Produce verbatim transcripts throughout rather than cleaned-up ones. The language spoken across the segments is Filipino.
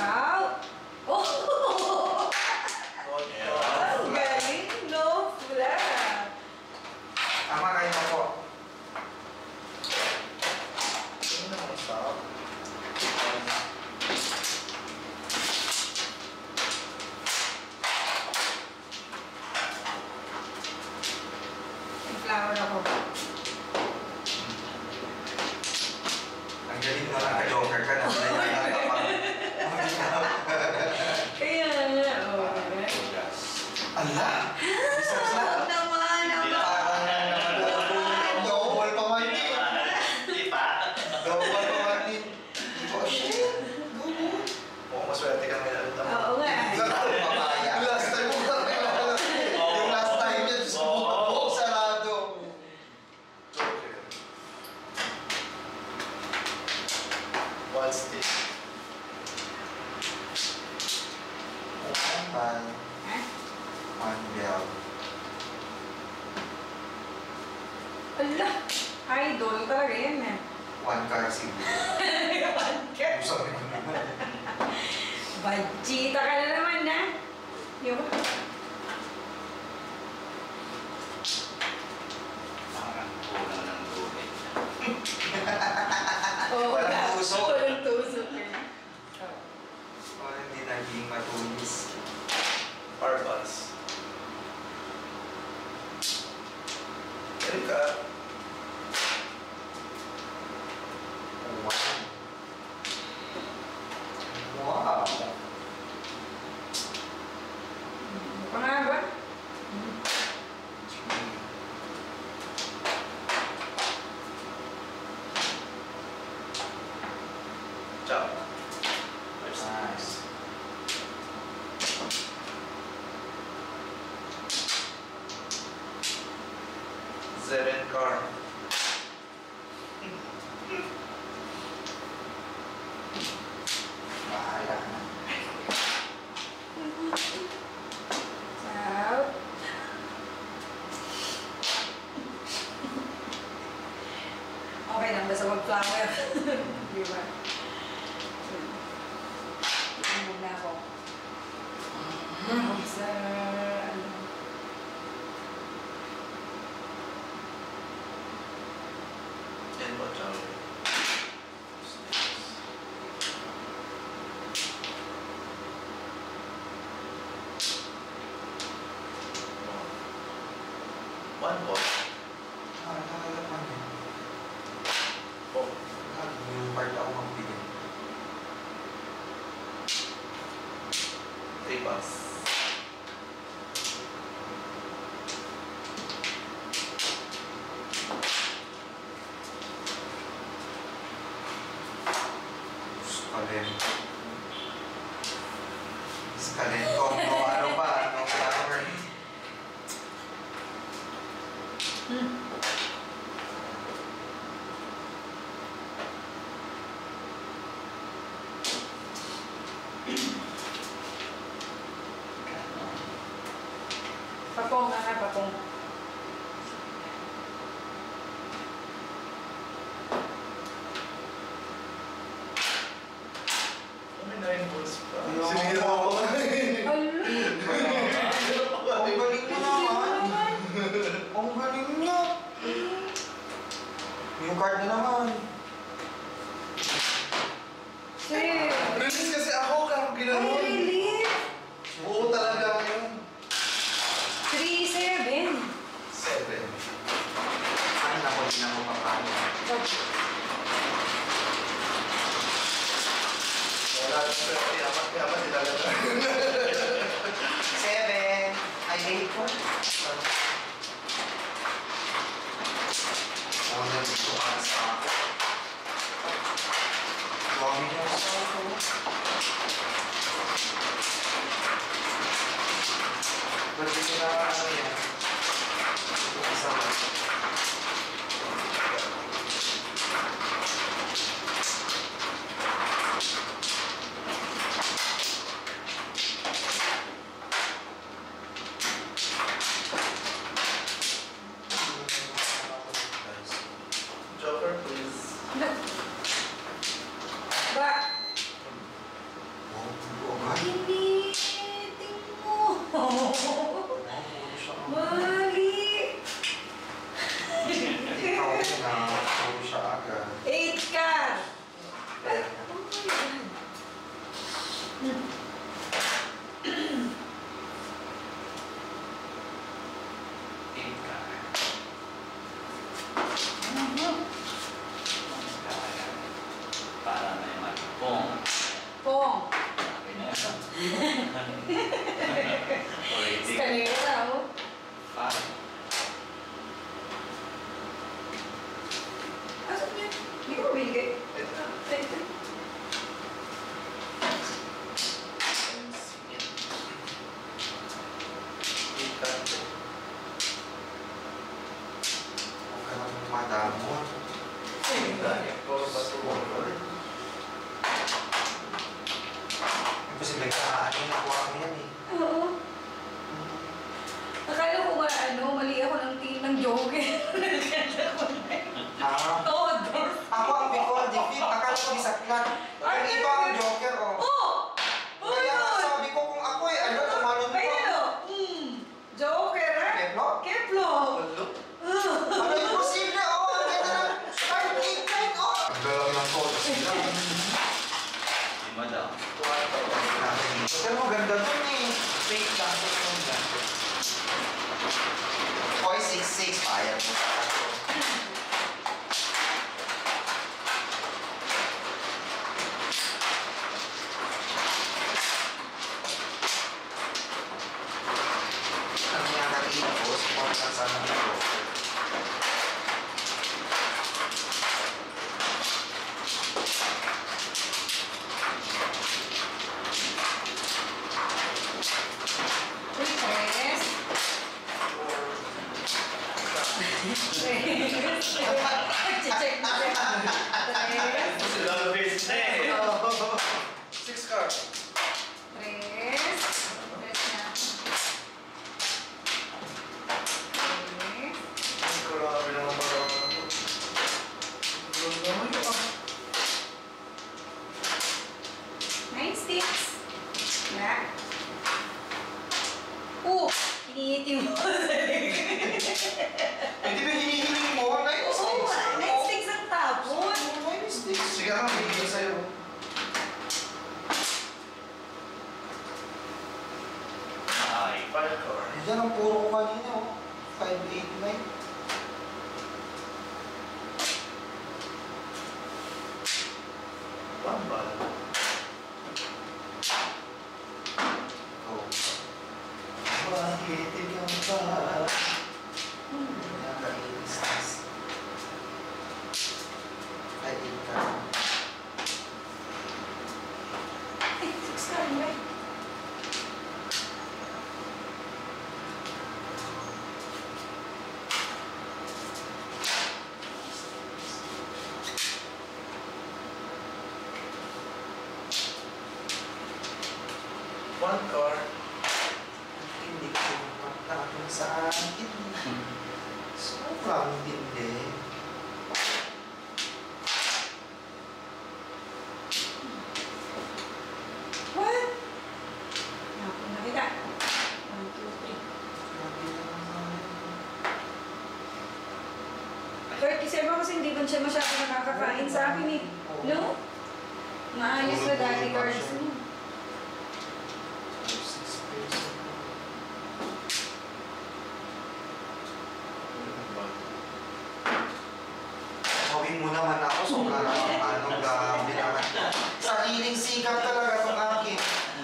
Wow! Oh! Ang galing, no? Wala. Tama kayo na po. Ano na ang stop? May flower ako. Ang galing na naka-joker ka na. Kaya nga, oh. Ala! Isa sa Huwag naman, naman. Double pa man din. Di pa? Double pa man din. Oh, shit! Double. Oo, maswerte ka ngayon. Oo nga. Last time mo ka kailangan. Yung last time niya, Diyos mo, sarado. Joker. One stick. One man. One bell. Ala, idol talaga yan eh. One car siguro. Sabi ko naman. Bajita ka na naman na. Yung Parang kulang ng lulit. oh, Walang tusok. Walang tusok eh. Oh, hindi naging matulis. Barbas. Erika. Wow. Wow. Pa nga ba? Chop. Nice. Seven car. Bahala na. Ciao. Okay lang, basta mag-flower. Di ba? Tignan muna ako. Sa, ano, Yan po, chop. One ball. Ah, nakalaman yun. Oh. Yung part ako magbigay. Three balls. Skalento. Skalento. No, ano pa? No flower. papong nga nga, papong. May nine balls pa. Yung- Sinira ako. Ala! Ang galing mo naman. Ang galing niya. Yung card na naman. Sir! Release kasi ako, kaya Ay, ginanon. really? Oo talaga yun. three seven. Seven. Ay, naku, di na ako papano. Wala na swerte. Yaman, yaman, nilalala. Seven. Ay, eight po. Ako na dito ka sa ako. Dami niya sa ako. Ba't dito na ano yan? Ito kasama. Joker, please. Ba? Oh. Para may magpong. Pong. Okay na yan. Rating. Escalera, oh. Five. Asan niya? Hindi ko mabigay. Ito. Ito. Ikante. Huwag ka nang madamot. Dahil ko basuhan ulit. Imposible ka, ano yung nakuha mo yan eh. Oo. Akala ko ba ano, mali ako ng team ng Joker. Nagkala ko na yun. Ah, Oo, Dor. ako ang Bicol, di fit. Akala ko bisaklat. Ang iba ang Joker, oh. Oo! Oo, Kaya yun! sabi ko kung ako eh, ano, tumalon Ay, ko. ano? Hmm. Joker, ha? Keplo? Keplo! Ulo. Ano imposible, oh. Ang ganda ng five eight nine, oh. Ang galang ng photos nila. Si Madam. Kwarto. Pero maganda dun eh. Fake lang. Fake lang. Koi six six, payag mo. Ang mga nag-iipos, kung saan saan ang ito. Uy, tres. Tres. Check na check. Tres. Sila Luis na eh. Six card. Tres. Tres na. Tres. Grabe naman parang ako. Grabe naman yun ah. Nine sticks. Na. Oh! Hinihiti mo. Hindi ba hinihiling mo? Nine Oo, sticks. nine sticks ang tapon. Nine sticks. Sige nga, bigyan sa'yo. Ay. Five card. Yan ang puro ko kanina, oh. five eight nine. One ball. Oh. Bakit ikaw ba? Yan, kainis. five eight ka. Ay, six ka rin ba? One card. Hindi ko magpapatapon sa akin. Sobrang tindi. What? Naku, nakita. One, two, three. thirty-seven kasi hindi ba siya masyado nakakakain sa akin eh. No? Maayos na dati cards mo. Gawin mo naman ako, sobra na ano, grabe naman. Sariling sikap talaga ng akin.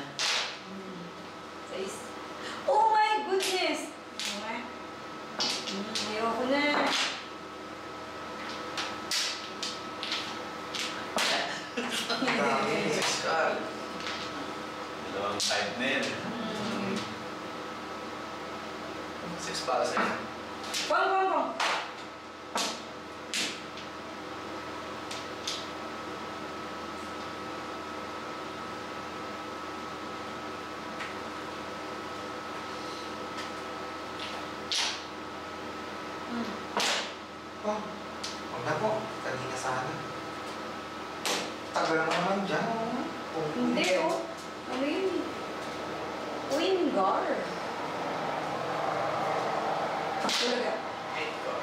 Sais. Oh my goodness! Okay. Hmm, ayoko na. Grabe. Six card. Dalawang five na yun. Hmm. Six para sa'yo. Pong, pong, pong. Hmm. Oh, huwag na po. Kanina sana. Tagal mo naman dyan. Oh. Hindi oh. Ano yun? Wingar. Talaga. Eight card.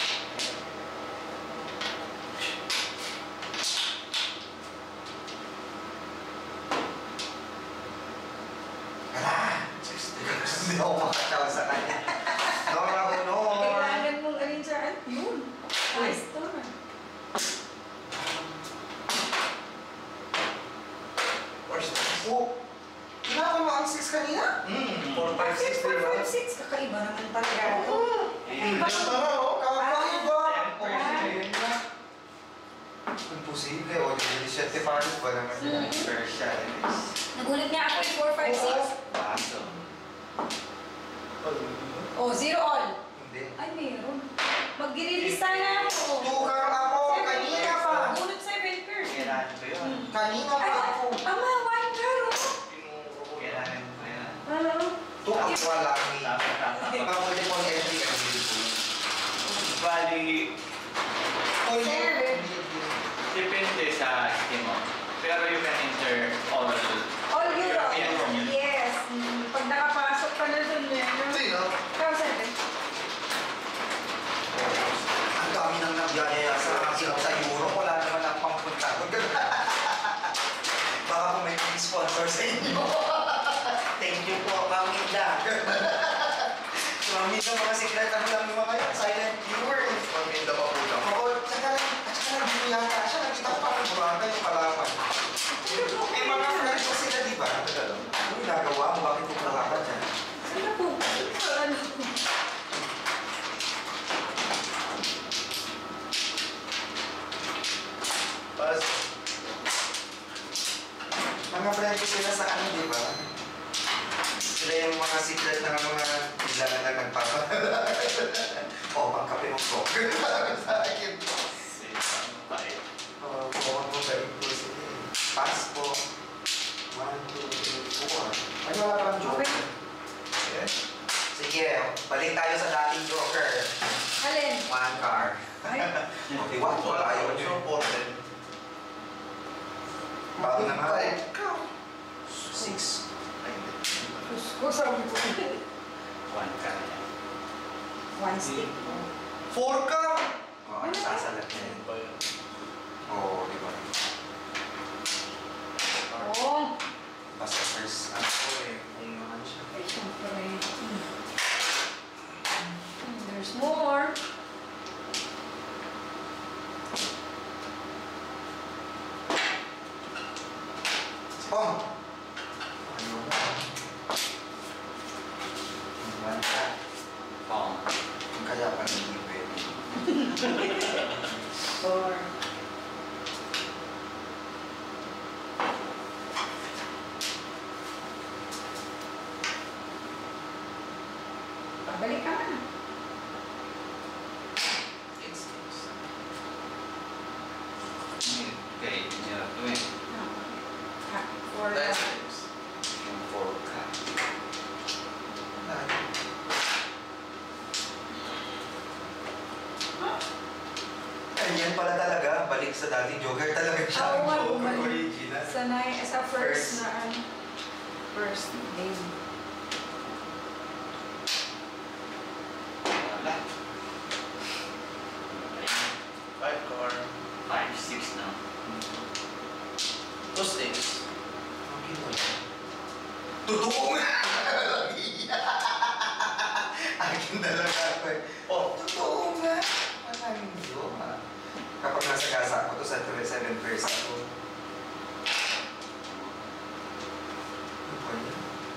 Wala. Sixty-six. Hindi ako makatawa sa kanya. Nora Honor. Kailangan mong alin siya. Yun. Nice to na. two. Tinapon mo ang six kanina? Hmm. four, five, six, four, diba? five, six. Kakaiba naman talaga ito. Eh, Ang tara, oh. Kakaiba. Ah. Ayun na. Imposible. O, hindi siya tipanos ba naman? Mm. First shot is Nagulat niya ako yung four, five, six. baso. Oh, zero all. Hindi. Ay, meron. Mag-release na ako. Two kang ako. Seven Kanina pairs. pa. Gunot seven pairs. Kailangan ko yun. Kanina pa Ay, ako. ama, one card, oh. Kailangan ko yan. Ano? Two ako lang. Dapat dapat. Pag-uli po ni Ashley ang dito. Bali, Oh, Seven. depende sa scheme mo. Pero you can enter all All Europe. European Union. Yes. Mm, Pag nakapasok ka na dun, meron. Sino? Ikaw, seven. Ang dami nang nagyayaya sa hirap sa Euro. Wala naman ang pampunta ko. Baka kung may sponsor sa inyo. Thank you po, Maminda. Maminda, mga secret, ano lang yung mga yun? Silent viewers. Maminda pa po lang. Oo, tsaka lang, at tsaka lang, hindi yata siya. Nakita ko parang burata yung kalaman. May mga friends ko sila, di ba? Ano yung nagawa mo? Bakit kukuha ka dyan? Ano po? Ano? Pas. Mga friends ko sila sa ano, di ba? Sila yung mga secret na mga bigla na lang nagpapa. O, pangkape mo po. Sa akin po. Six, five. Oo, buwan mo sa ito. Sige. Pass po. One, two, three, four. Ay, wala parang joker. Okay. Yes. Sige, balik tayo sa dating joker. Alin? One card. Ay, Okay, what? Wala ayaw nyo. Supported. Bago na nga. Six. Ay, hindi. ko sabi ko. One ka na yan. One stick. Four ka! Oo, ano sasalat na yun? Ano ba yan? Oo, di ba? Oo. Basta first, ano ko eh, kung naman siya. Ay, syempre. Hmm. There's more. Pong! Ayaw mo. One ka. Pong. Kung kaya pa hindi pwede. Four. Pabalik ka na. It's six. Okay, hirap to eh. Ah, four. That's six. Yung four ka. Nine. Ay, yan pala talaga. Balik sa dating joker talaga siya. Oo, nga, Joker bumalik. original. Sa, nine, sa first, First. na ano. First game. Wala. Five car. Five, six na. Two six. Okay mo yan. Totoo nga! Akin talaga ako eh. Oh. Totoo nga! Maraming yun ha. Kapag nasa gasa ako to sa seven verse ako. Ano ba yan?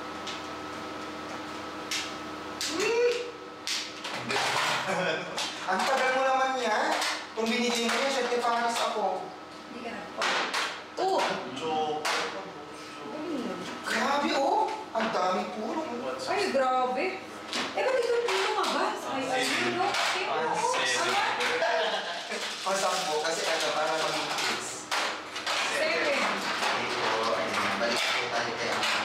Wee! Ang ganda. Ang tagal mo naman yan. Kung binigyan mo yan, syempre paras ako. Hindi ka na. Two. Joker. Galing yun. Grabe oh! Ang dami puro. What's Ay, grabe. Eh, ba't ikaw dito nga ba? Ay, ay, Seven. ano? Sino? One, Oo, seven. sama. Pasampo kasi ano, para maging kids. Seven. Dito, ayun, balik po tayo kay Ama.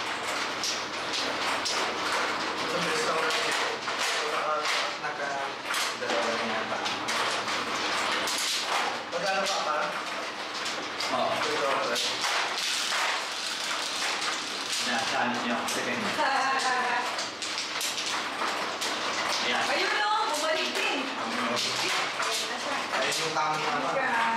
Ito may isang dito. Naka... Naka, dalawa na yata. Magkano pa ka? Oo. Ito ako. Nasalit niyo ako second. Ayan. Ayun no, bumalik din. Ang mga kids. Ayun na siya. Ayun yung tama ni Ama. Yan.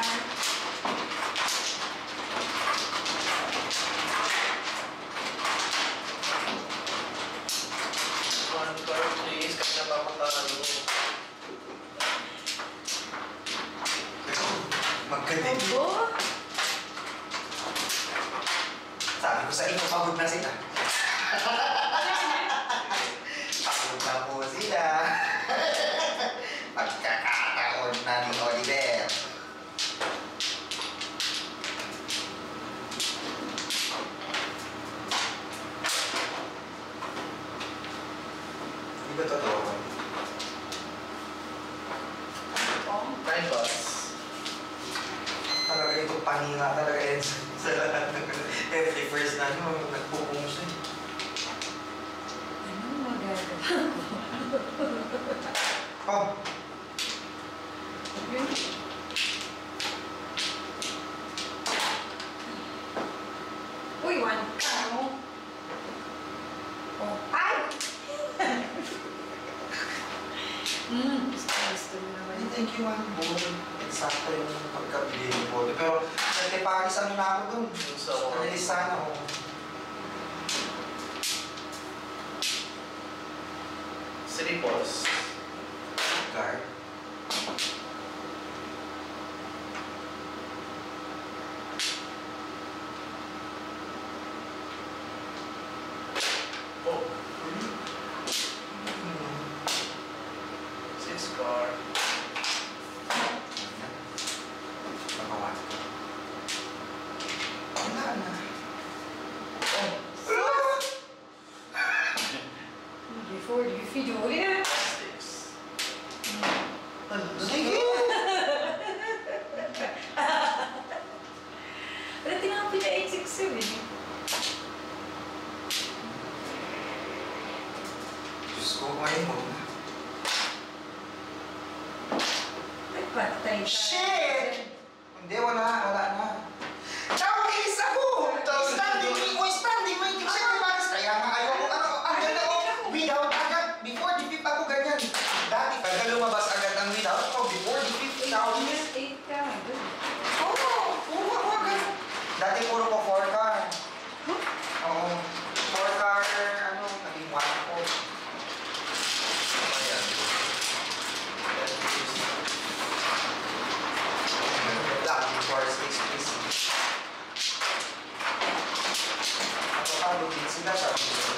One car please. Kasi napapatalo. Magkating. Obo. Sabi ko sa inyo, pagod na sila. Pagod na po sila. Pagkakataon na ni Oliver. Di ba totoo? Nine bus. Talaga ito, paninga talaga yan sa lahat ng every first na ano, nagpupong siya. Anong magagawa ko? Oh, Yun. Uy, one ka mo. Oh, ay! Hmm, gusto, gusto mo naman. I thank you, man. Buong eksakto yung pagkabili ni Polo. Pero, nagtipakis ano na ako dun. So, Nalis sana ako. City Pulse. Guard. Oh. Six car. Bakawan. Wala na. Oh. Before you feed mo ulit. Six. Sige! Pero tinapin na eight six seven. Diyos ko, ngayon mo na. Nagpatay tayo. Shit! Hindi, wala. Wala na. Tawag ilis ako! Standing me, o standing me. Kasi may balis. Kaya nga ayaw ko, ano, ang ganda ko. Without agad. Before the fifth ako ganyan. Dati, pagka lumabas agad ang without ako. Before the fifth, tawag ilis. eight ka. Good. Oo, puro ako agad. Dati puro ko four car. Oo. Four car, ano, naging one ako. Ayan. Lucky for six, please. Ako ka, lupit sila sa piso.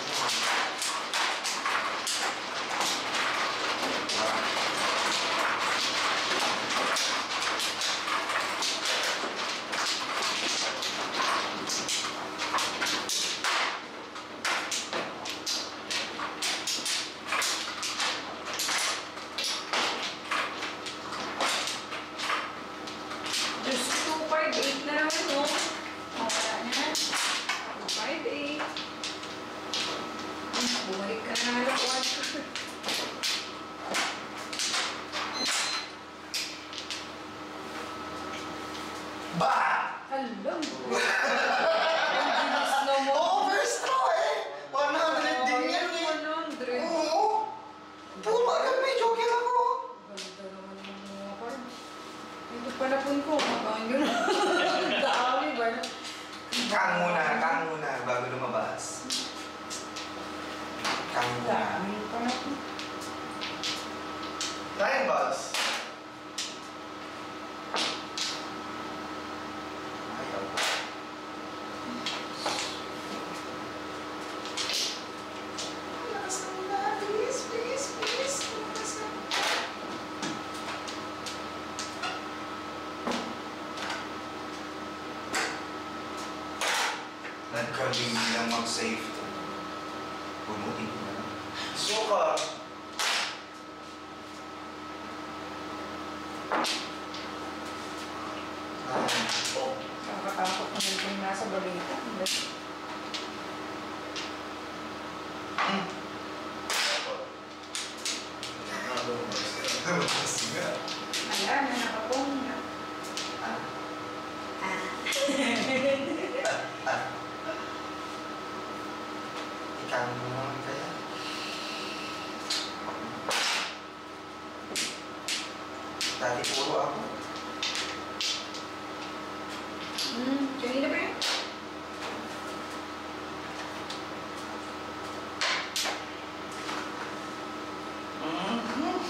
Diyos ko, two five eight na naman, no? Oh, wala na. two five eight. Hmm, bumalik ka na lang. one. Ba! Alam. Ang bilis naman. Overstraw eh! one hundred din yan eh! one hundred. Oo! Puro agad may joker ako! Ganda naman yung mga card. Ito panapon ko. Makain yun. Dami ba? Kang muna, kang muna bago lumabas. Kang muna. Dami panapon. Nine bus. Ayaw. Lakas ka muna, please, please, please. Lakas ka. Nagkaling lang mag-save to. Punutin ko na lang. Suka. Ah, Oh. Nakakatakot naman kung nasa balita. hmm. Apat. Ano ba? Lumabas nga. Wala na, nakapong na. Ah. Ah. Ikaw mo naman kaya. Dati puro ako. Hmm, kanina ba yun? Mhm.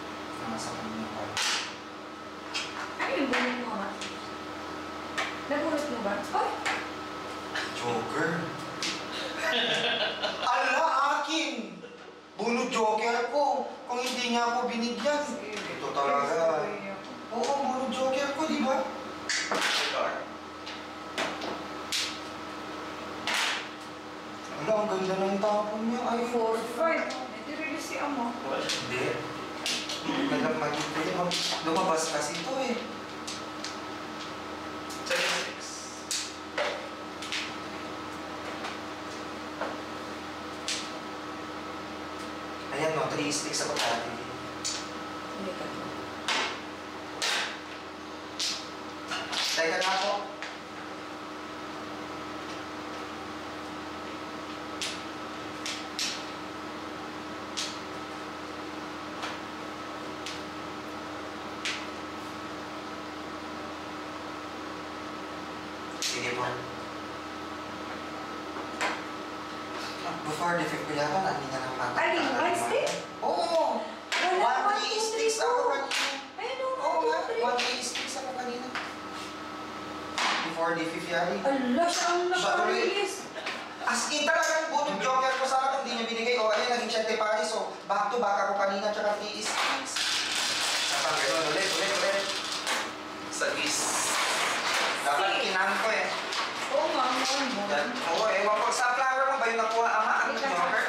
Nasa kanya pa. Ano yung bunod mo, ha? Nabuhay ba? Ay! Joker. Ala, akin! Bunod Joker ko. Kung hindi niya ako binigyan. Ito talaga. Oo, bunod Joker ko, di ba? Sure. Ala, ang ganda ng tapon niya. Ay, four five. Hindi rin si Amo. Hindi. Magandang magiging. Lumabas kasi ito eh. seven six. Ayan no, three sticks ako dati. Hindi ka. Teka na ako. Sige po. Before the fifth ko yata, nandun na ng pata. Ay, one stick? Oo! Wala, One one, three two, sticks three, ako four. kanina. Ayun o, Oo one, nga, two, three. one three sticks ako kanina. Before the fifth yari. Ala, siya ang Siya tuloy. naka-release. As in talagang bunod Joker ko sana kung di niya binigay. O ayun, naging siyete paris. So, back to back ako kanina, tsaka three sticks. Kapag gano'n, ulit, ulit, ulit. Sa is. Dapat Si. kinan ko eh. Oo nga, ang mahal mo. Dan- Oo, ewan ko. Sa flower mo ba yung nakuha, ama? Ang Joker?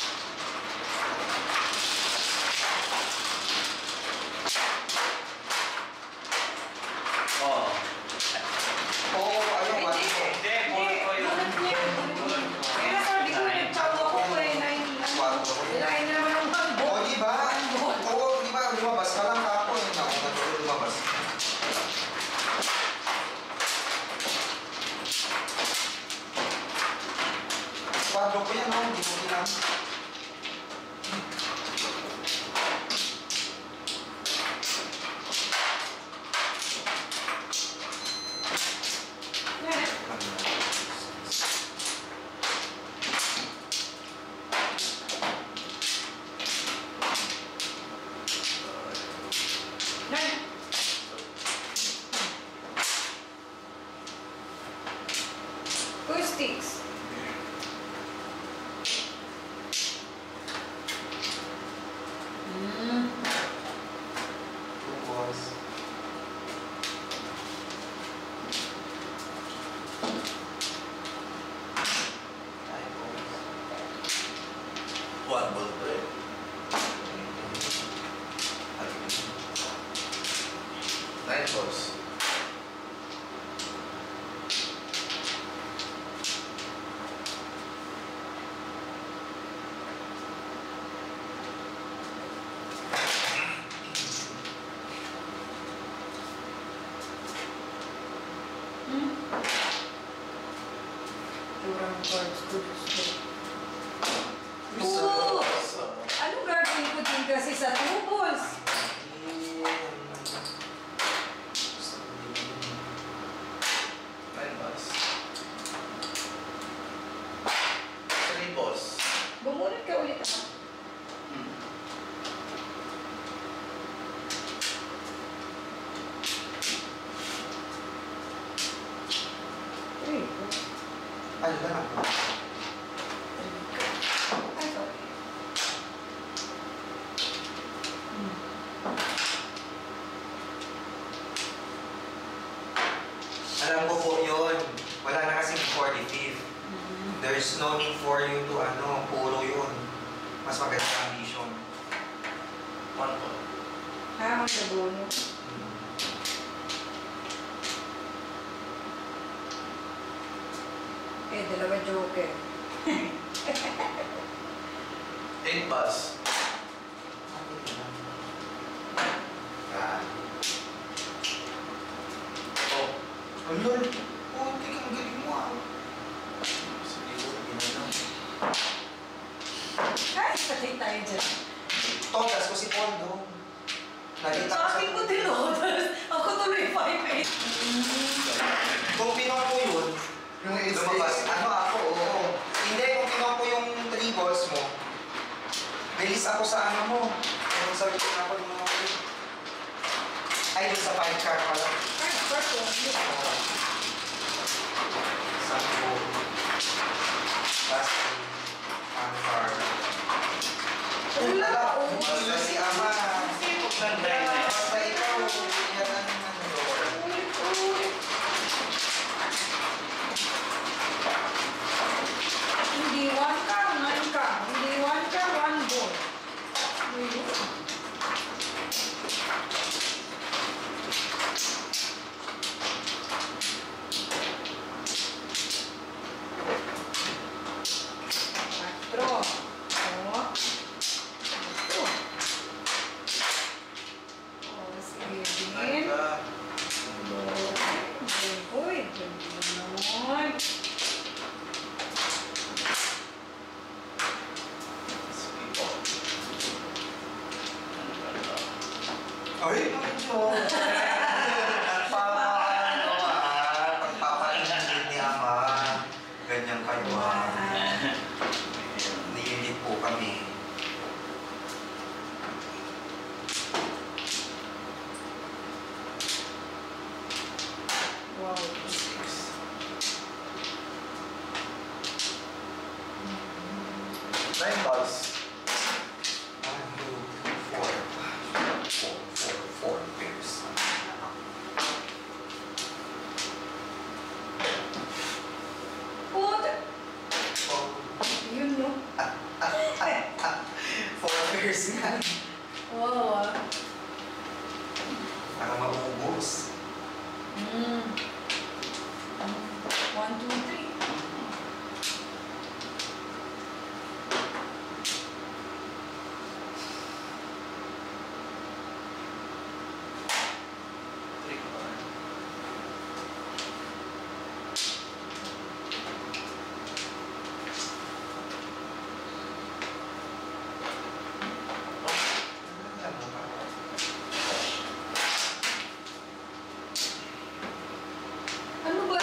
Oh. Oo, ayun, one Hindi. ko. Hindi, puro ko yun. Bunot niya. Puro ko. Kaya sabi ko, nagtsawa ko ko eh, nine, ano, nilay na naman ang bangbo. Oo, di ba? Oo, di ba? Lumabas ka lang kapon. Ako, natuloy lumabas. Kwadro ko yan, no? Hindi ko kinam. Nine. Two sticks. Mm. Two balls. Five balls. One ball to eh. Nine balls. Hmm? Durang cards, good stick. Oo! Anong gagawin ko din kasi sa two balls? Nine balls. Three balls. Bumunod ka ulit ako. Hmm. Three. Ay, ba na? Ay, sorry. Hmm. Alam ko po yun. Wala na kasing before the fifth. Mm. There's no need for you to ano, puro yun. Mas maganda ang vision. One ball. Ha, magsabuno. Eh, dalawa joker. Eight balls. Ah. Oh. Ayun. Oh, tingin ang galing mo ah. Sige ko, ginagawa. Ay, patay tayo dyan. Todas ko si Pondo. Nakita ko Sa sa... akin ko tinotas. Ako tuloy five eight. Kung pinong ko yun, Yung ace lumabas. Ano ako, oo. Hindi, kung pinong ko yung three balls mo, bilis ako sa ano mo. Yung sabi ko na ako yung mga ko. Ay, dun sa five card pala. Ay, first one. Oo. nyo. Nagpapaano ah. Pagpapainit ni Ama. Ganyan kayo ah. Niinit po kami. Wow. Six. Nine balls. One, two, four. Four, four, four pairs. Puta. Oh, Yun, no? four pairs nga. Wow, ah. Para maubos. Mm. One, two, three. Three ko pa. Ano ba? Ano ba?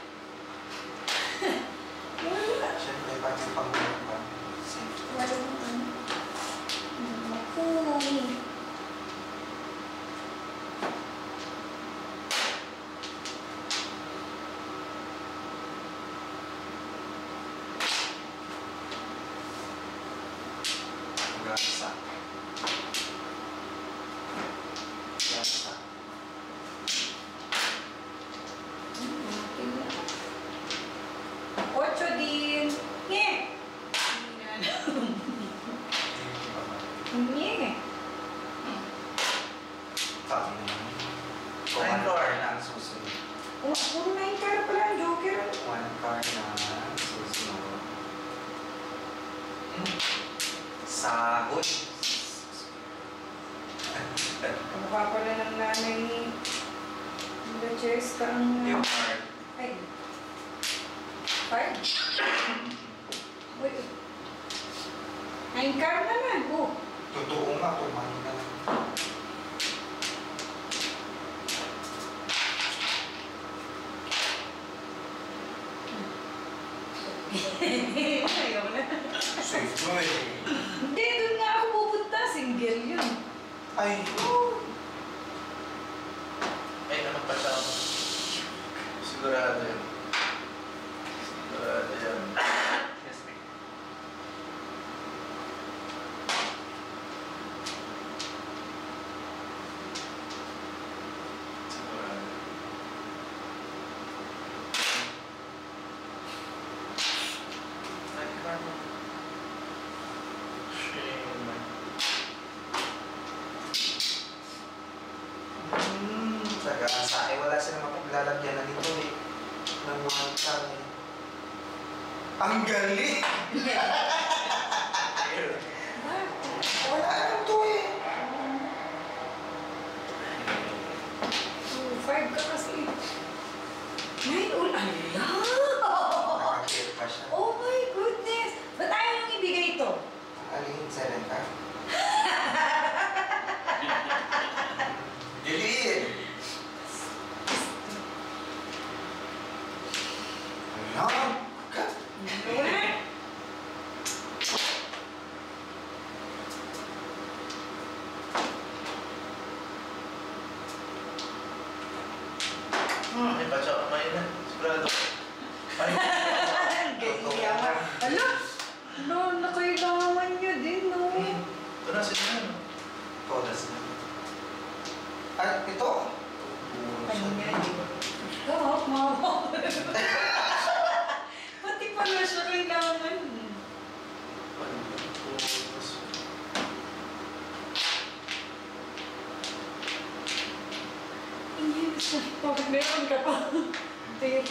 Wala. Siyempre, pati pang-pang. Safe. Wala mo ano. Makuhay. Gasa. Gasa. Ocho din. Nye! Nye! Sabi naman. One car na ang susunod. Oh, puro na yung cara pala ang joker. One car na ang susunod. Hmm. Sahod. Mukha pala ng nanay ni The Chess ka ang... Yung car. Ay. Card? Wait. Nine card naman. Oh. Totoo nga, tumahin na lang. Ayaw na. Safe mo eh. Hindi, doon nga ako pupunta. Single yun. Ay, Ay, naman pa siya. Sigurado yun. Sigurado yun. Yes, ma'am. Sigurado. Ay, karma. Shame. hmm, sagasa. Eh, wala silang mapaglalagyan na nito eh. Ng one car eh. Ang galing! Wala naman to eh. Two, five ka kasi. Nine ul... Ala! Nakakit pa siya. Oh my goodness! Ba't ayaw nang ibigay ito? Alin, seven ka? Delete! Alam ka? Wala. Hmm, may patsa ka kayo na. Sigurado. Ay, Ganyan ka. Ala! No, nakailangan niya din, no? ito na sila yun. Todas na. At ito? Kanya. Stop, mama. Pati pala siya kailangan. Hindi siya. Bakit meron ka pa? Tayo.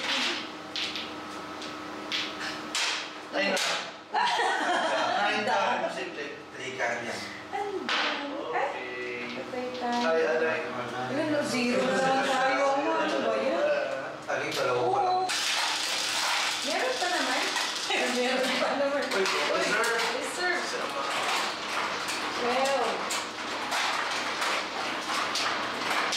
Ay, na. Nine ka, simple. Three card yan. Ano? Ay, Okay. patay tayo. Ay, alay. Ilan na? Zero na lang tayo. Ano ba yan? Aling dalawa pa lang. Oo. Meron pa naman. Meron pa naman. Uy, Uy, sir. yes, sir. Sir, Well.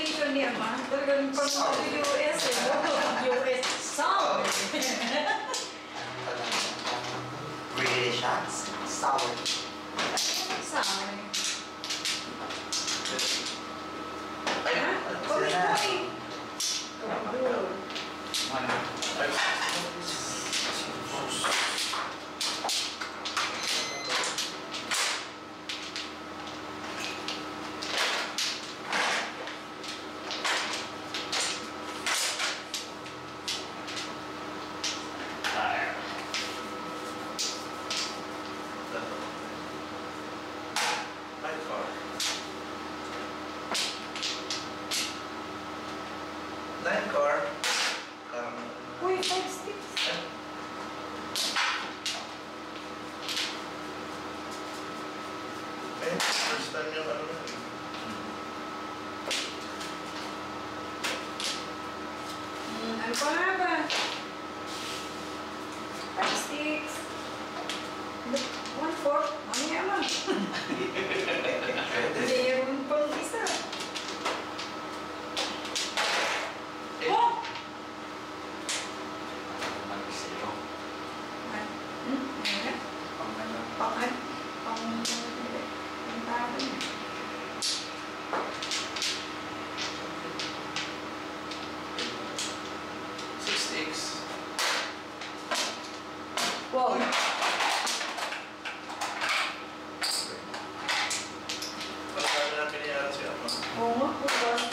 imagination niya, ma. Talagang pang U S eh. U S sound. British shots. Sour. Sound. Ay, Ha? sila na. Good. One. Fire. Nine car. Nine car. Um, Uy, five sticks. eh, first time yung ano na eh. Hmm, ano pa nga ba? Five sticks. One fourth. Mamaya mo. Mayroon pang isa. Oh! Mag-zero. Hmm? Ano na? Pang ano? Pang ano? Pang... Pang tawag niya. Six sticks. Wow. Pag sabi na piniyara si Ama. Oo nga, bukas.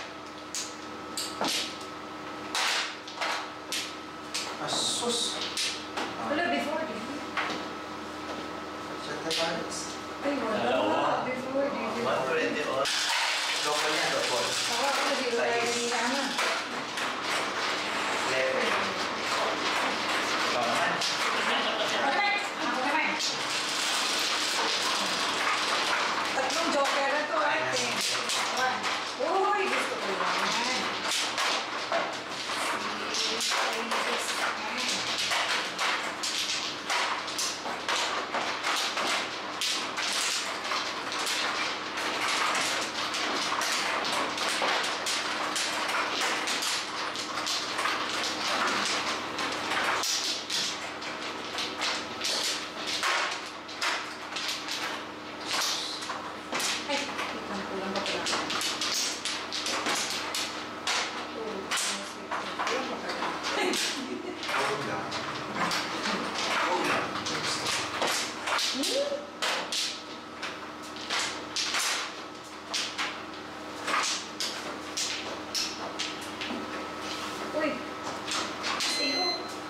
Asus. Wala, before, di ba? Shut the parents. Ay, wala. Dalawa. Before, di ba? one twenty on. Local yan, local. Ako, ako, di ko tayo nilama. Level. Ikaw naman. Okay, ako naman. Tatlong joker na to, ate. One. Uy, gusto ko yan. Six, five, six, nine. Ay, ikang kulang ba pala? Two, three, six, kulang ba pala? Huwag lang. Huwag lang. Hmm? Uy, zero.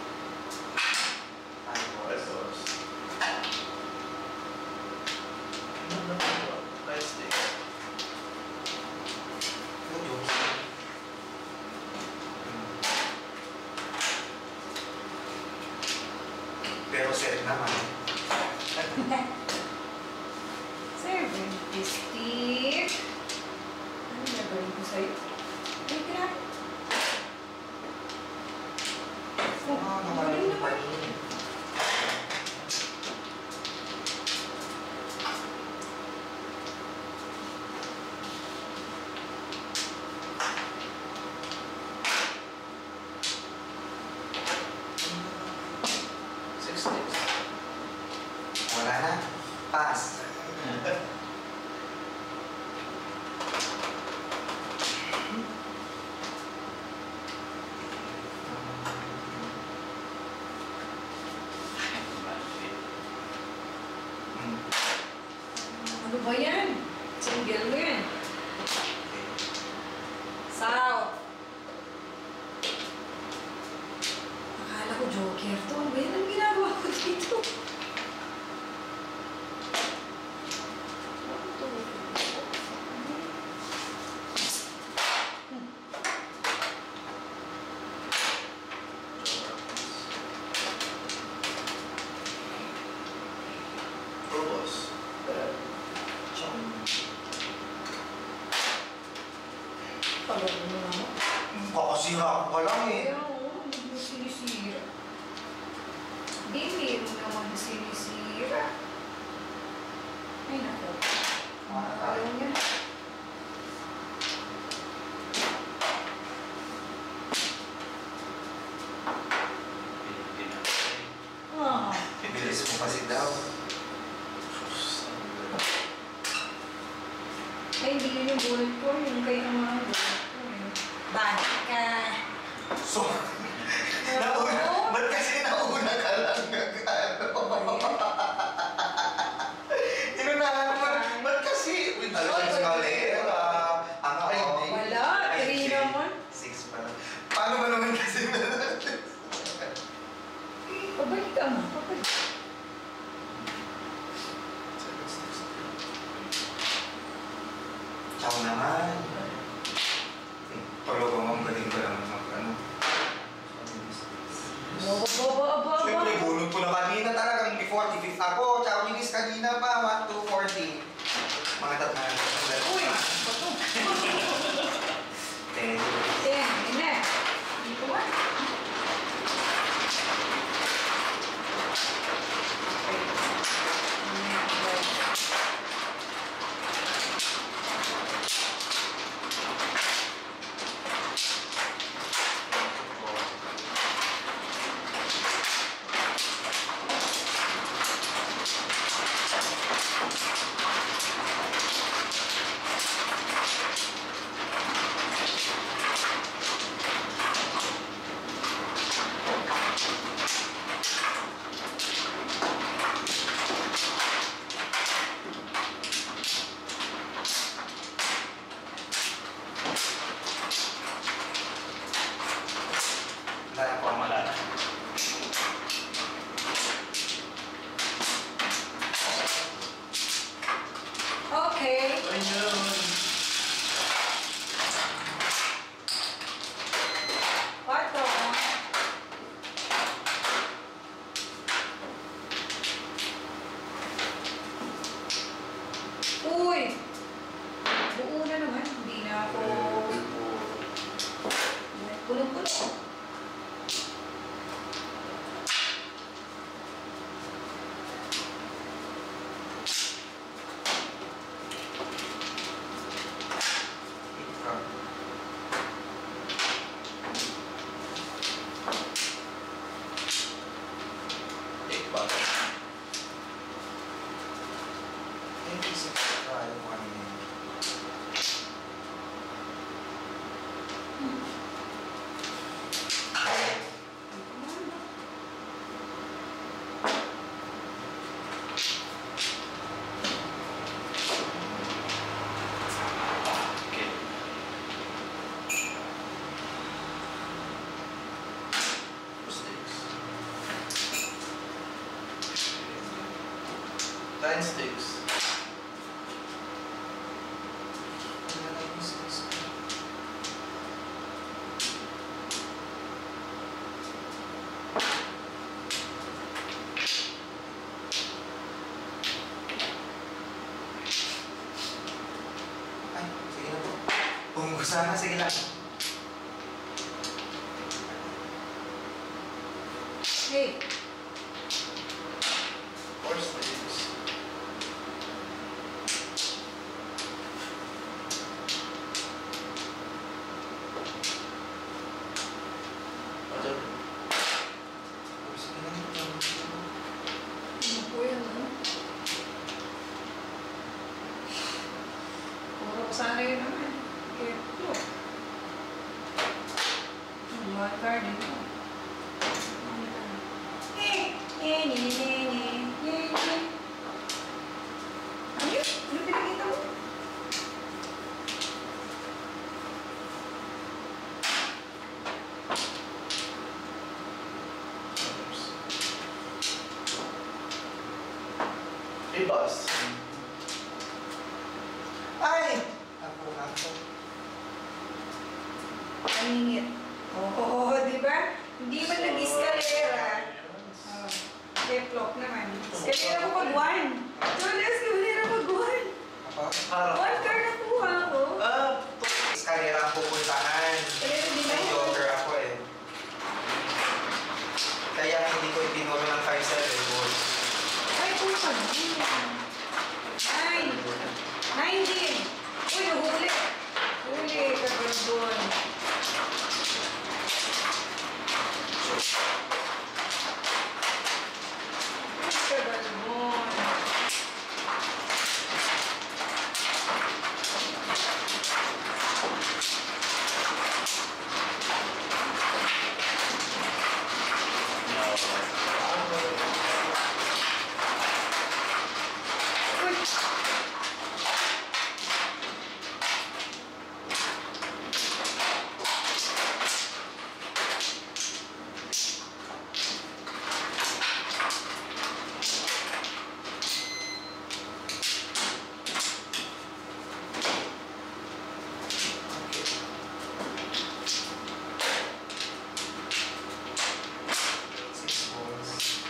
Ay, Pesos. Ano na po? Nine sticks. huwag yung- Pero set naman. Seventy stick. Ano gagawin ko sa'yo? Ay, grabe. Oh, Ah, ang nawala galing yung naman. panin. Six sticks. Wala na. Pass. Hmm. Ano ba yan? Single mo yan. Okay. South. Akala ko joker to. Ano ba yan ang ginagawa ko dito? One, two, three, four, five. Probos. Tagal mo na ako. Kakasira ko pa lang eh. Kaya oo, hindi mo sinisira. Hindi mo naman sinisira. Ay, naku. Ah, Ayaw niya. Okay. Sticks. Nine sticks. Ay, sige na po. Bumusa na, sige lang. Hey, Four sticks. Ano? Sige lang. ano po yun, no? Puro ko sana yun naman. Okay, look. One card din mo. Eh, eh, ni, ni, ni, ni, ni, ni. Ano yun? Ano pinakita mo? Ibas. Ay! Ako, ako. Paningit. Oo, oh, di ba? Hindi man nag-escalera. Oh, deplok naman. Escalera ko pag one. John, escalera pag one. Ako? Harap. One card nakuha ko. Ah, Eskalera ang pupuntahan. Escalera di ba? May jogger ako eh. Kaya hindi ko itinuro ng five seven boys. Ay, pupa. Nine. Nine din. Uy, nahuli. Huli, kagandun. Kagandun. Uy. Six balls.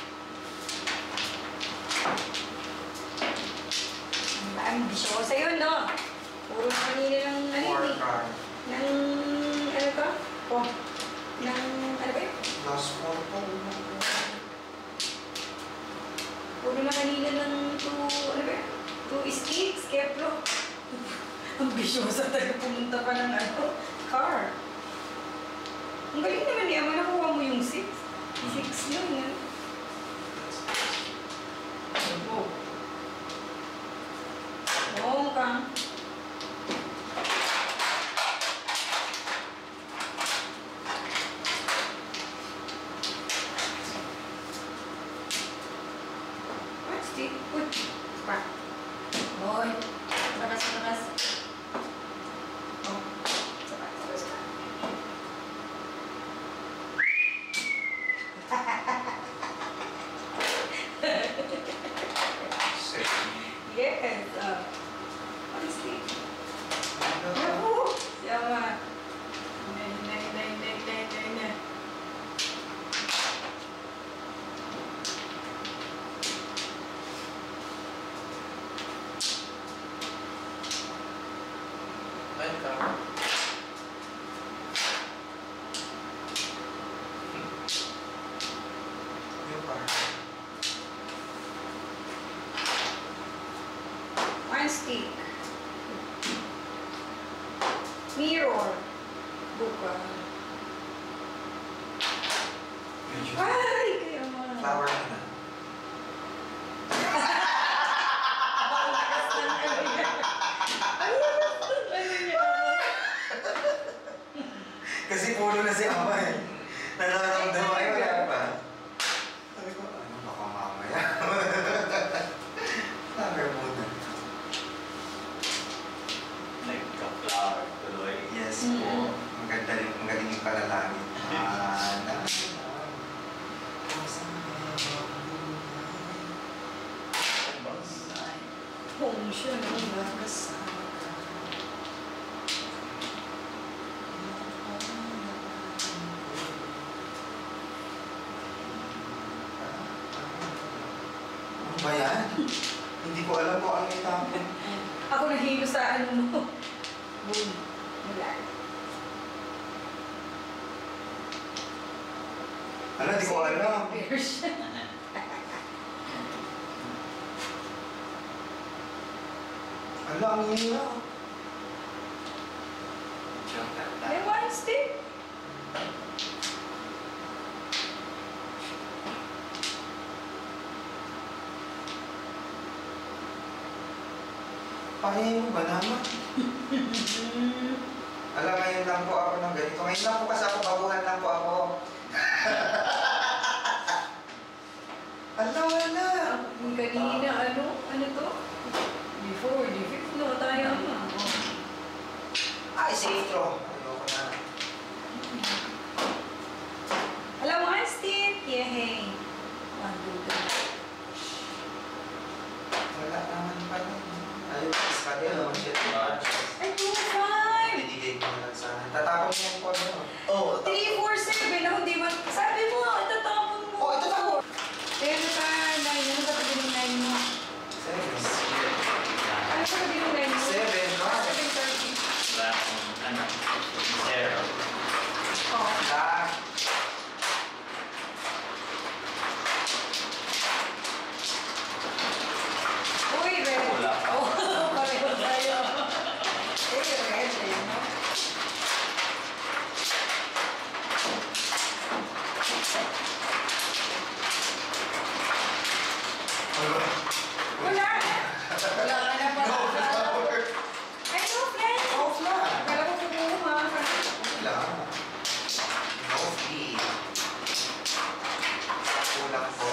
Ang ambisyosa yun, no? Puro kanina ng ano Four yun eh. card. Ng, ano ba? Oh, ng, ano ba yun? Last four po. Puro na kanina ng two, ano ba yun? Two sticks, keplo. Ambisyosa tayo pumunta pa ng ano, car. Ang galing naman niya, man nakuha mo yung six. Six yun, yan. Oh. Oo, kang. What, Steve? Uy, pa. Boy, lakas, lakas. Oh, sapat, sapat, sapat. Seven. Yes. Uh, what is Steve? Ano? Naku! Yawa. Nay, nay, nay, nay, nay, nay, nay. nine card. Yung card. One stick. Mirror. Buka. Medyo. Ay, kaya mga. Flower na na. Ang lakas ng ano niya. Ang lakas ng ano niya. Kasi puno na si Ama eh. Nararamdaman ko wala pa. Sabi ko, ano baka mamaya? Flower muna. Nagka-flower tuloy. Yes po. Ang ganda rin, ang galing yung panalangin. Ah, na. Home siya, no? Ano ba yan? Hindi ko alam kung ano itapon. Ako nahilo sa ano mo. Boom. Wala. Ano, di ko alam. Prepare siya. Ano, ang hina. May one stick. Pahingi mo ba naman? Alam, ngayon lang po ako ng ganito. Ngayon lang po kasi ako, baguhan lang po ako. Ano, wala. Ang kanina, ano? Ano to? Before, di fifth no, tayo na. Ay, safe throw. Ayoko na. Alam mo, one stick. Yehey. One, two, three. Wala naman pala. Ayun, iska din. Ano, shit. Ay, two, five. Binigay ko na lang sana. Tatapon mo yung kono. Oh, Three, four, seven. Ako, di ba? Sabi mo, itatapon mo. Oh, ito tapon. Pero ka, nine. Ano ka tabi ng nine mo? Seven. Ano ka tabi ng nine mo? Seven, right? Seven, thirty. wala akong ano, zero. Oh. Black. Uy, red. Wala pa. Oh, pareho tayo. Eh, red eh, no? Ano? Wala. Wala ka na pala. No flower. Ay, no, friend. No flower. Kala ko kumuha ka. Wala. No fee. Kulang po.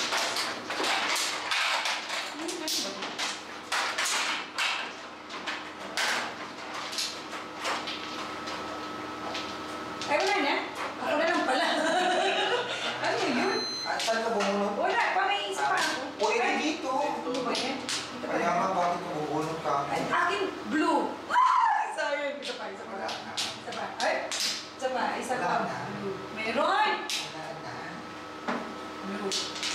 Ay, wala na. Ako na lang pala. Ano yun? At saan ka bumunod? Wala pa, may isa pa ako. O, edi dito. Ano ba yan? Ito pa Kaya yan. nga bakit ka bubunod ka? Ay, akin, blue. Ah! Sorry, isa pa, isa pa. Wala na. Isa pa. Ay, isa pa, isa pa. Wala na. Blue. Meron! Wala na. Blue.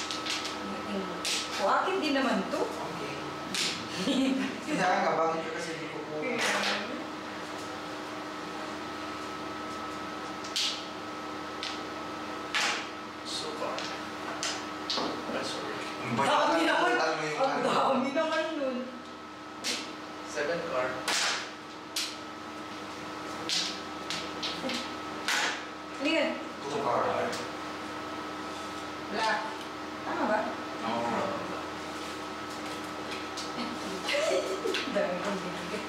O, akin din naman to. Okay. Kaya nga, bakit ka kasi di ko po? Super. That's all. Ang bayan Dami na, naman. talo yung Ang ano. dami naman nun. Seven card. Ano yan? Two card. Black. Tama ba? Oh. Dami kong binigay.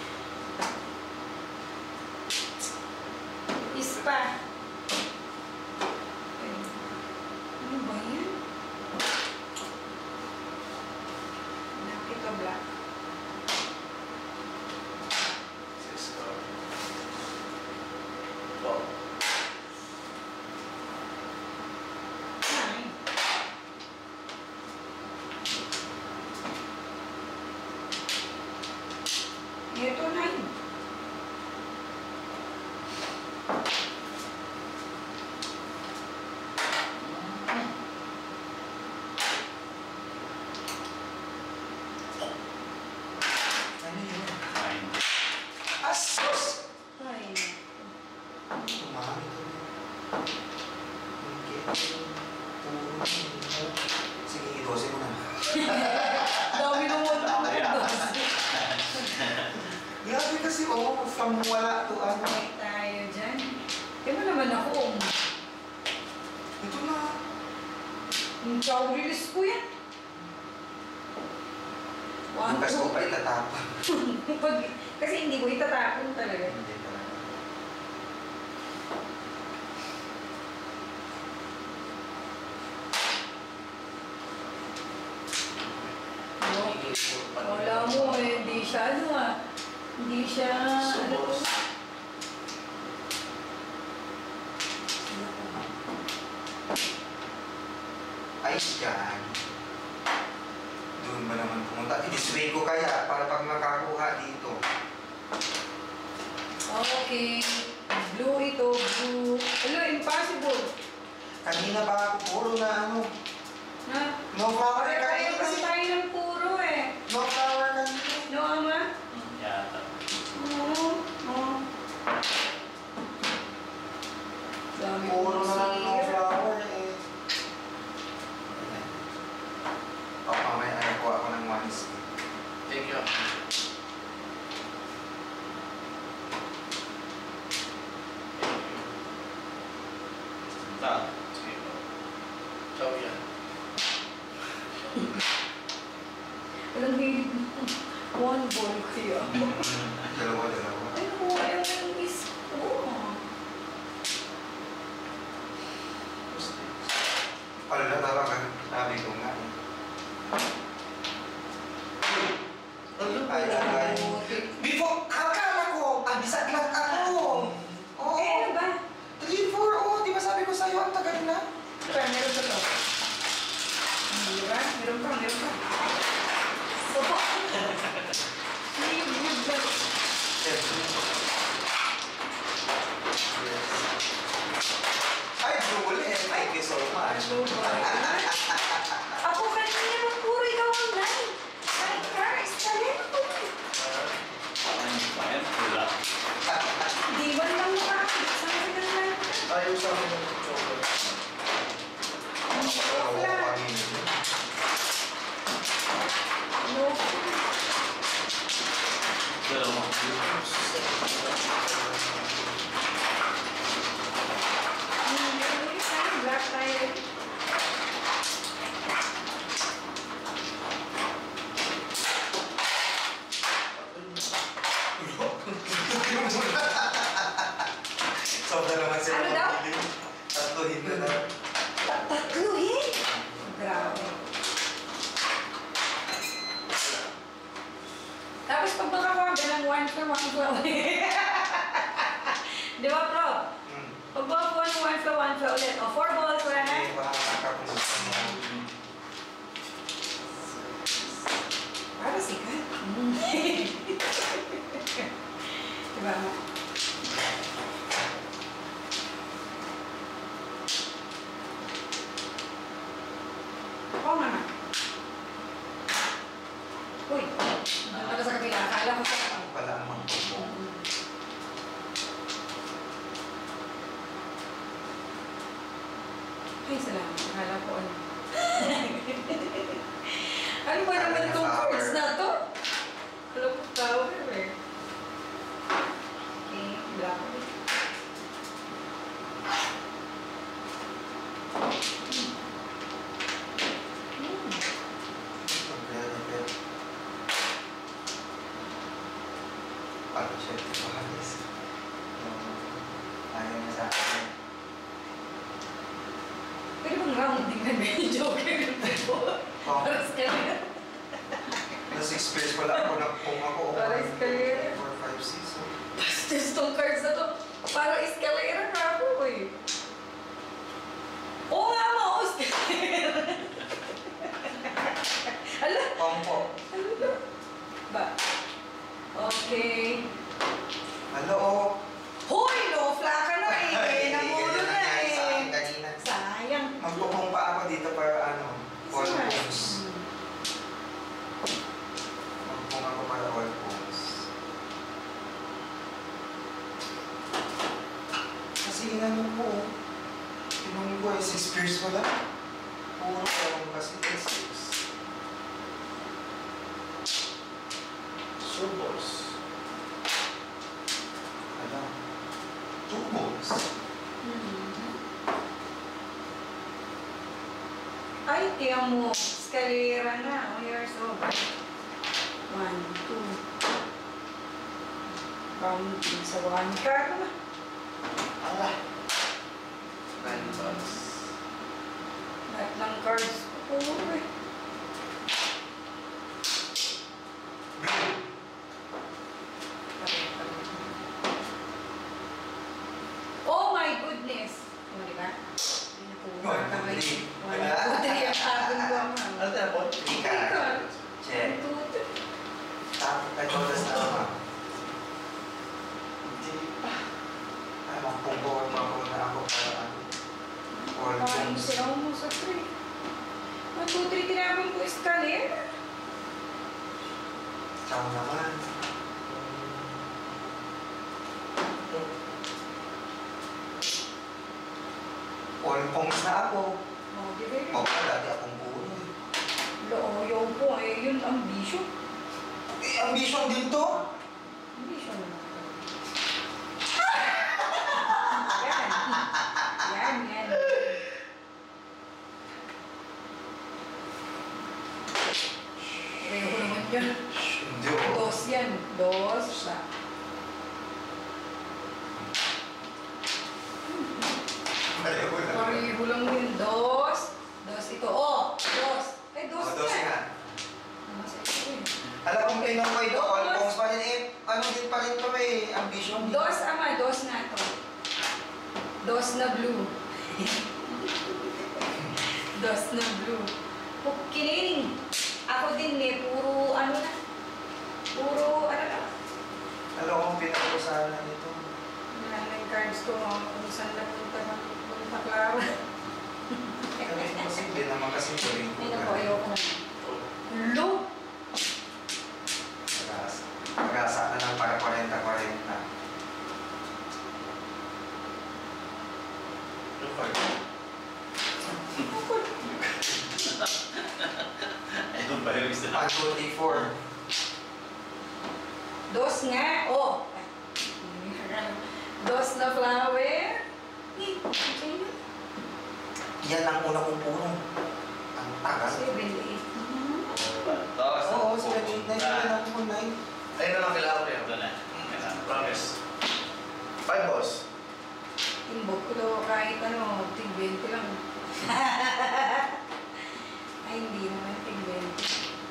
Ispa. Ano ba yan? Black ito, black. Six card. Twelve. Nine. Ito, nine. Ano yun? Nine. Asus! Ay. Tumami to. Okay. Puro. Sige, idose mo na. Dami ng wala ako. Grabe kasi, oh, from wala to ano. May tayo dyan. Kaya mo naman ako. Ito na. Yung chow release ko yan. One, Bukas ko two, pa three. itatapon. Pag, kasi hindi ko itatapon talaga. Hindi talaga. ano ah, hindi siya, ano to? Subos. Ay, yan. Doon ba naman pumunta? Inisway ko kaya para pag makakuha dito. Okay. Blue ito, blue. Hello, impossible. Kanina pa ako puro na ano. Ha? No flower Pare-pareho kasi kanina. tayo ng puro eh. No flower kanina. No, ama? Yata. Oo. Oo. Dami Puro kong na lang no sira. flower eh. O, mamaya nakakuha ako ng manis. Thank you. Ta. Sige po. Ciao yan. Walang hilig mo. One ball kaya. Dalawa, dalawa. Ay, nakuha yung yung is ko. Ano na talaga? Sabi ko nga. eh. Ay, ay, ay. Before, akala ko, abisag lang ako. Oo. Eh, ano ba? three four, oh. Di ba sabi ko sa'yo, ang tagal na? Ito, meron ba ito? Hindi ba? Meron pa, meron pa. So, hindi yung good ba? Ay, Julie, thank you so much. Ano ba? Ako kanina naman puro ikaw ang nine. Ay, Christ, talent ko. Ayan, wala. Di ba lang makakit? Saan ka na? Ayaw sa akin ng chocolate. Oo, kanina. No. Dalawa. Hmm, meron ulit tayo. Black tayo. Sobra naman sila. Ano daw? Tatluhin na lang. Tatluhin? Grabe. Tapos pag makakuha ka ng one for one flow. Di ba, bro? Hmm. Pag makakuha ng one for one flow ulit. O, four balls, wala na. Hindi ba nakakapusta mo? Para sikat. Diba? Oo naman. Uy, ano ka sa kapila? Akala ko sa Ako pala ang magpupong. Ay, salamat. Akala ko ano. Ano ba naman itong cards na to? Alam ko tower eh. Okay, black ulit. Hmm. Very good. Pag siya ito pahalis. Ayaw niya sa akin. Pwede bang rounding na ganyan joker? Oh, Para sa kanila. na six pairs pala ako nakapong ako. Para escalator. four, five, six. Bastos tong cards na to. Para escalator na ako eh. Oo nga mo, escalator. Ala, Pampo. ano ba? Ba? Okay. Ano oh? Hoy, no, flaka na eh. Namulo ganyan na nangyari sa akin eh. kanina. Sayang. Magpupong pa ako dito para ano, all Isa. phones. Magpupong ako para all phones. Kasi inano ko, tinong ko ay six pairs wala. Puro ko kasi ay six. Subos. Ano? Two balls. Mhm. Ay, tiyan mo. Escalera na. Oh, you're so bad. One, two. Counting sa one card na. Ala. Nine bucks. Lahat ng cards. Oo, eh. Blue. goodness. O, di ba? Hindi na po. One, Baka may... two, three. One, two, three. Ang hapon ko ang mga. Ano tayo po? Three Three cards. cards. Check. One, two, three. Tap, ito das na naman. Hindi pa. Ay, magpungkot mo ako na ako para ano. All Parang things. sila mo sa three. One, two, three. Tinapon ko escalator. Ciao naman. All pongs na ako. O, di ba yun? O, dati akong puno. Loo, yung po. Eh, yun, ambisyon. Eh, ambition din to. Ambisyon naman. Yan. Yan, yan. Pareho naman yun. Hindi oh. Dos yan. Dos. Sa. Pareho lang. Pareho lang din. Dos. Dos ito. Oh, dos. Eh, dos O, dos yan. nga. Ano sa ito eh? Alam mo, tingnan mo ito, all pongs pa rin eh. Ano din pa rin to eh, ambition din. Dos, ama. Dos na to. Dos na blue. Dos na blue. Kiniling. Ako din eh. Puro ano na. Puro ano na. Alam mo, pinag-usahan na nito. Wala na yung cards ko. Kung saan lang punta na. Punta Clara. Kami imposible naman kasi tuloy ko. Ay naku, ayoko na. Lo! Pag-asa na ng para forty forty. Record. Ayun ba yung isa? one, two, three, four. Dos nga. Oh! Dos na flower. Eh, okay na. Yan ang una kong puno. Ang tagal. Seven, eight. Tapos, Oo, seven, eight, nine. Yan ang puno, nine. Ayun na lang kailangan ko yun. Ito na. Kailangan. Promise. Five, boss. Timbok ko daw kahit ano, tig twenty lang. Ay, hindi naman tig twenty.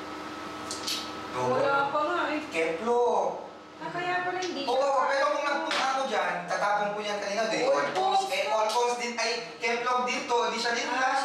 Wala pa nga eh. Keplo. Ah, kaya pala hindi siya. Oo, pero kung nagpunta ako dyan, tatapon ko yan kanina. Di, All all phones. phones. Eh, all phones din. Ay, Keplog dito. Di siya din Ah, lang.